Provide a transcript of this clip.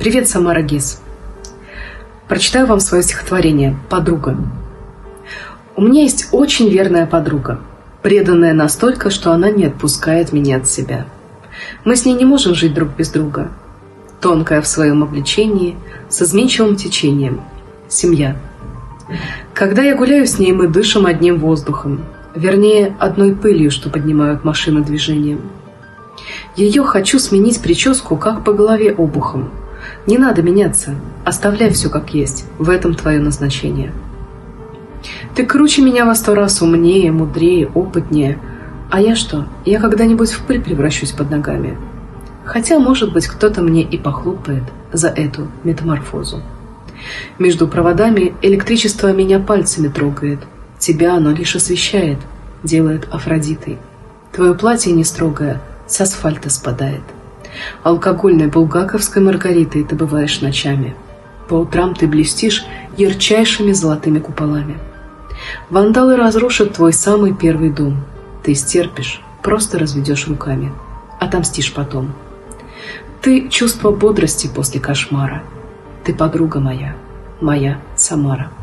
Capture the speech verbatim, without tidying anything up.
Привет, Самара Гиз. Прочитаю вам свое стихотворение «Подруга». У меня есть очень верная подруга, преданная настолько, что она не отпускает меня от себя. Мы с ней не можем жить друг без друга. Тонкая в своем обличении, с изменчивым течением. Семья. Когда я гуляю с ней, мы дышим одним воздухом, вернее, одной пылью, что поднимают машины движением. Ее хочу сменить прическу, как по голове обухом. Не надо меняться, оставляй все как есть, в этом твое назначение. Ты круче меня во сто раз, умнее, мудрее, опытнее. А я что? Я когда-нибудь в пыль превращусь под ногами. Хотя, может быть, кто-то мне и похлопает за эту метаморфозу. Между проводами электричество меня пальцами трогает. Тебя оно лишь освещает, делает Афродитой. Твое платье не строгое, с асфальта спадает. Алкогольной булгаковской маргаритой ты бываешь ночами. По утрам ты блестишь ярчайшими золотыми куполами. Вандалы разрушат твой самый первый дом. Ты стерпишь, просто разведешь руками. Отомстишь потом. Ты чувство бодрости после кошмара. Ты подруга моя, моя Самара.